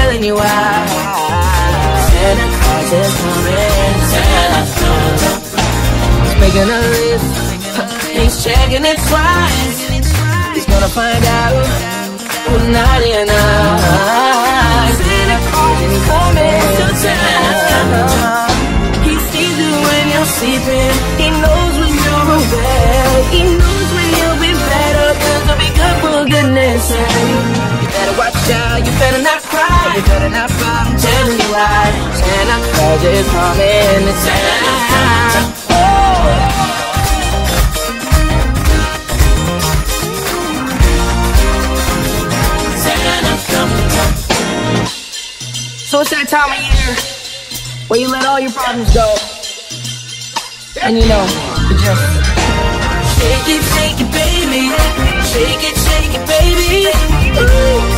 telling you why. Santa Claus is coming, Santa's coming. He's making a list, he's checking it twice. He's gonna find out who's naughty or nice. Santa Claus is coming to town. He sees you when you're sleeping, he knows when you're awake, he knows when you'll be better, 'cause you'll be good for goodness sake. You better watch out, you better not cry, you better not cry, I'm telling you why. Santa Claus is coming to town. Santa's coming. So it's that time of year where you let all your problems go, and you know, you just shake it, baby. Shake it, baby. Ooh.